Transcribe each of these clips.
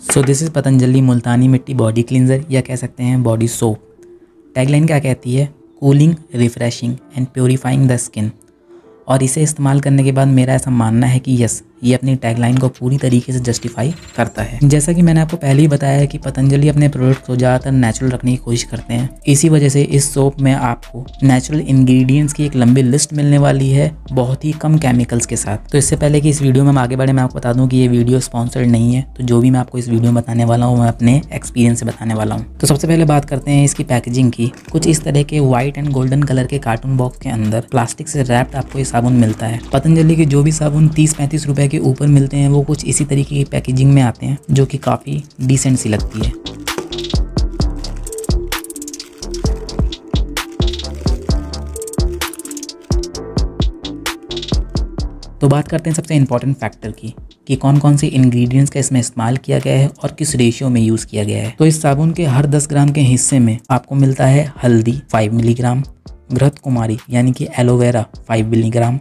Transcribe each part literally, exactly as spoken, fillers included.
So this is Patanjali Multani mitti body cleanser या कह सकते हैं बॉडी सोप। टैगलाइन क्या कहती है? Cooling, refreshing and purifying the skin. और इसे इस्तेमाल करने के बाद मेरा ऐसा मानना है कि यस, ये अपनी टैगलाइन को पूरी तरीके से जस्टिफाई करता है। जैसा कि मैंने आपको पहले ही बताया है कि पतंजलि अपने प्रोडक्ट को ज़्यादातर नेचुरल रखने की कोशिश करते हैं। इसी वजह से इस सोप में आपको नेचुरल इंग्रेडिएंट्स की एक लंबी लिस्ट मिलने वाली है, बहुत ही कम केमिकल्स के साथ। तो इससे पहले कि इस वीडियो में हम आगे बढ़े, मैं आपको बता दूं कि ये वीडियो स्पॉन्सर्ड नहीं है। तो जो भी मैं आपको इस वीडियो में बताने वाला हूँ, मैं अपने एक्सपीरियंस से बताने वाला हूँ। तो सबसे पहले बात करते हैं इसकी पैकेजिंग की। कुछ इस तरह के व्हाइट एंड गोल्डन कलर के कार्टून बॉक्स के अंदर प्लास्टिक से रैप्ड आपको ये साबुन मिलता है। पतंजलि के जो भी साबुन तीस पैंतीस रुपए के ऊपर मिलते हैं, वो कुछ इसी तरीके की पैकेजिंग में आते हैं, जो कि काफ़ी डिसेंट सी लगती है। तो बात करते हैं सबसे इम्पॉर्टेंट फैक्टर की कि कौन कौन से इंग्रेडिएंट्स का इसमें इस्तेमाल किया गया है और किस रेशियो में यूज़ किया गया है। तो इस साबुन के हर दस ग्राम के हिस्से में आपको मिलता है हल्दी पाँच मिलीग्राम, घृत कुमारी यानी कि एलोवेरा पाँच मिलीग्राम,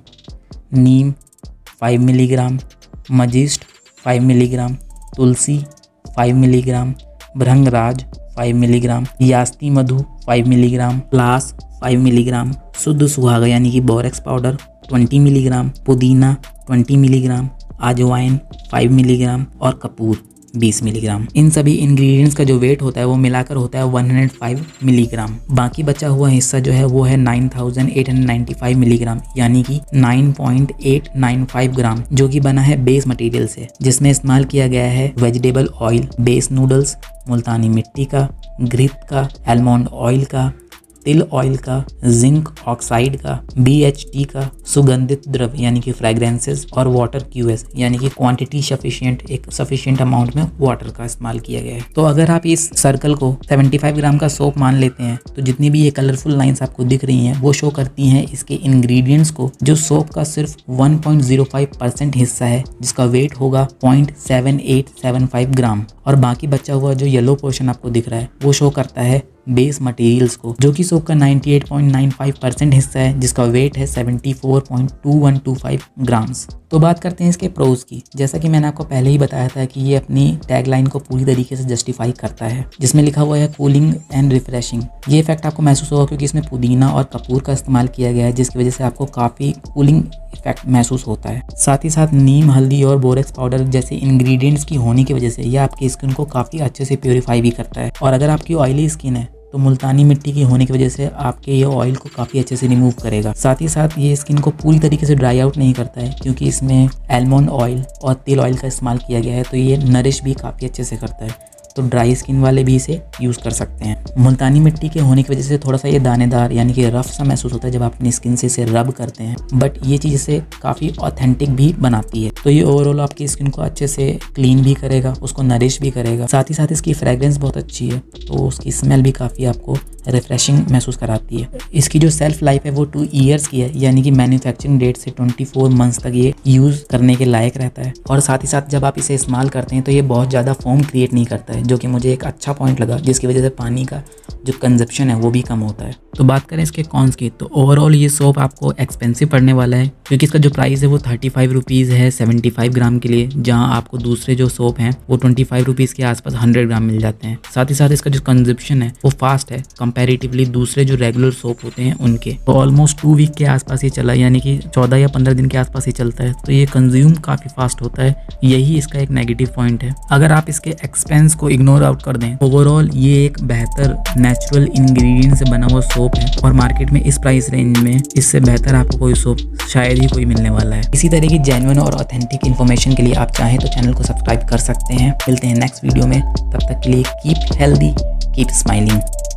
नीम पाँच मिलीग्राम, मजिस्ट पाँच मिलीग्राम, तुलसी पाँच मिलीग्राम, भृंगराज पाँच मिलीग्राम, यास्ती मधु पाँच मिलीग्राम, प्लास पाँच मिलीग्राम, शुद्ध सुहागा यानी कि बोरेक्स पाउडर बीस मिलीग्राम, पुदीना बीस मिलीग्राम, अजवाइन पाँच मिलीग्राम और कपूर बीस मिलीग्राम। इन सभी इंग्रेडिएंट्स का जो वेट होता है वो मिलाकर होता है एक सौ पाँच मिलीग्राम। बाकी बचा हुआ हिस्सा जो है वो है नौ हज़ार आठ सौ पचानवे मिलीग्राम यानी कि नौ पॉइंट आठ नौ पाँच ग्राम, जो कि बना है बेस मटेरियल से, जिसमें इस्तेमाल किया गया है vegetable oil, base noodles, Multani मिट्टी का, घृत का, आलमंड ऑयल का, तिल ऑयल का, जिंक ऑक्साइड का, बी एच टी का, सुगंधित द्रव्य यानी कि फ्रेग्रेंसेस और वाटर क्यूएस यानी कि क्वांटिटी सफिशिएंट, एक सफिशिएंट अमाउंट में वाटर का इस्तेमाल किया गया है। तो अगर आप इस सर्कल को पचहत्तर ग्राम का सोप मान लेते हैं, तो जितनी भी ये कलरफुल लाइंस आपको दिख रही हैं वो शो करती हैं इसके इंग्रेडिएंट्स को, जो सोप का सिर्फ एक पॉइंट ज़ीरो पाँच परसेंट हिस्सा है, जिसका वेट होगा point seven eight seven five gram. और बाकी बचा हुआ जो येलो पोर्शन आपको दिख रहा है वो शो करता है बेस मटेरियल्स को, जो कि सोप का अट्ठानवे पॉइंट नौ पाँच परसेंट हिस्सा है, जिसका वेट है चौहत्तर पॉइंट दो एक दो पाँच ग्राम्स। तो बात करते हैं इसके प्रोज की। जैसा कि मैंने आपको पहले ही बताया था कि ये अपनी टैगलाइन को पूरी तरीके से जस्टिफाई करता है, जिसमें लिखा हुआ है कूलिंग एंड रिफ्रेशिंग। ये इफेक्ट आपको महसूस होगा क्योंकि इसमें पुदीना और कपूर का इस्तेमाल किया गया है, जिसकी वजह से आपको काफ़ी कूलिंग इफेक्ट महसूस होता है। साथ ही साथ नीम, हल्दी और बोरेक्स पाउडर जैसे इंग्रेडिएंट्स की होने की वजह से यह आपकी स्किन को काफ़ी अच्छे से प्योरीफाई भी करता है। और अगर आपकी ऑयली स्किन है तो मुल्तानी मिट्टी की होने की वजह से आपके ये ऑयल को काफ़ी अच्छे से रिमूव करेगा। साथ ही साथ ये स्किन को पूरी तरीके से ड्राई आउट नहीं करता है, क्योंकि इसमें आलमंड ऑयल और तिल ऑयल का इस्तेमाल किया गया है, तो ये नरिश भी काफ़ी अच्छे से करता है। तो ड्राई स्किन वाले भी इसे यूज़ कर सकते हैं। मुल्तानी मिट्टी के होने की वजह से थोड़ा सा ये दानेदार यानी कि रफ सा महसूस होता है जब आप अपनी स्किन से इसे रब करते हैं, बट ये चीज़ इसे काफ़ी ऑथेंटिक भी बनाती है। तो ये ओवरऑल आपकी स्किन को अच्छे से क्लीन भी करेगा, उसको नरिश भी करेगा। साथ ही साथ इसकी फ्रेग्रेंस बहुत अच्छी है, तो उसकी स्मेल भी काफ़ी आपको रिफ्रेशिंग महसूस कराती है। इसकी जो सेल्फ लाइफ है वो टू ईयर्स की है, यानी कि मैन्युफैक्चरिंग डेट से चौबीस मंथ्स तक ये यूज़ करने के लायक रहता है। और साथ ही साथ जब आप इसे इस्तेमाल करते हैं तो ये बहुत ज़्यादा फोम क्रिएट नहीं करता है, जो कि मुझे एक अच्छा पॉइंट लगा, जिसकी वजह से पानी का जो कंजप्शन है वो भी कम होता है। तो बात करें इसके कॉन्स की, तो ओवरऑल ये सोप आपको एक्सपेंसिव पड़ने वाला है, क्योंकि इसका जो प्राइस है वो थर्टी फाइव रुपीज़ है सेवेंटी फाइव ग्राम के लिए, जहां आपको दूसरे जो सोप हैं वो ट्वेंटी फाइव रुपीज़ के आसपास हंड्रेड ग्राम मिल जाते हैं। साथ ही साथ इसका जो कंजप्शन है वो फास्ट है कंपैरेटिवली दूसरे जो रेगुलर सोप होते हैं उनके। तो ऑलमोस्ट टू वीक के आसपास ही चला, यानी कि चौदह या पंद्रह दिन के आसपास ही चलता है, तो ये कंज्यूम काफ़ी फास्ट होता है। यही इसका एक नेगेटिव पॉइंट है। अगर आप इसके एक्सपेंस को इग्नोर आउट कर दें, ओवरऑल ये एक बेहतर नेचुरल इंग्रेडिएंट से बना हुआ सोप है, और मार्केट में इस प्राइस रेंज में इससे बेहतर आपको कोई सोप शायद ही कोई मिलने वाला है। इसी तरह की जेन्युइन और ऑथेंटिक इन्फॉर्मेशन के लिए आप चाहें तो चैनल को सब्सक्राइब कर सकते हैं। मिलते हैं नेक्स्ट वीडियो में, तब तक के लिए कीप हेल्दी, कीप स्माइलिंग।